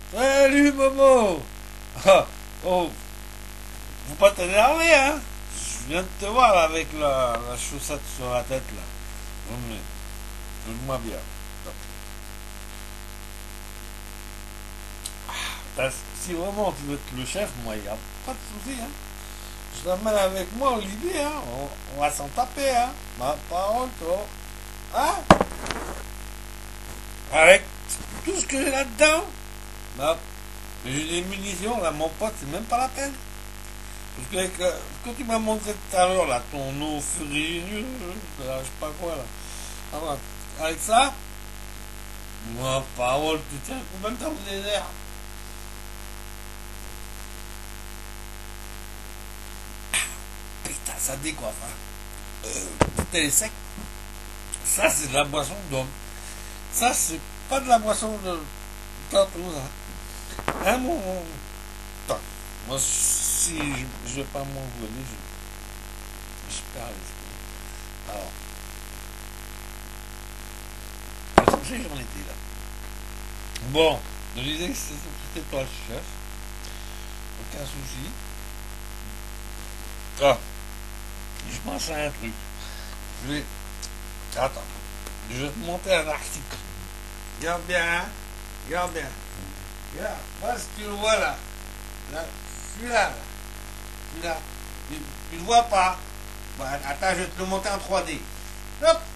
Salut Momo. Ah, oh, faut pas t'énerver, hein. Je viens de te voir là, avec la chaussette sur la tête là. Mais, écoute-moi bien. Si vraiment tu veux être le chef, moi, il n'y a pas de souci, hein. Je t'emmène avec moi, Olivier, hein. On va s'en taper, hein. Ma parole, toi. Hein. Avec tout ce que j'ai là-dedans. Bah, j'ai des munitions, là, mon pote, c'est même pas la peine. Parce que avec, quand tu m'as montré tout à l'heure, là, ton eau furieux, je sais pas quoi, là. Alors, avec ça, ma parole, tu tiens combien de temps vous désert. Putain, ça décoiffe, hein. Putain, les secs. Ça, c'est de la boisson d'homme. Ça, c'est pas de la boisson de tantôt, ça. Hein, mon. Attends. Moi, si je vais pas m'envoler, je perds l'esprit. Alors, je sais, j'en étais là. Bon, je disais que c'était toi le chef. Aucun souci. Ah, je pense à un truc. Je vais. Attends. Je vais te monter un article. Regarde bien, hein. Regarde bien. Regarde, moi, si tu le vois là. Là, celui-là, là. Celui-là. Tu le vois pas. Bon, attends, je vais te le monter en 3D. Hop.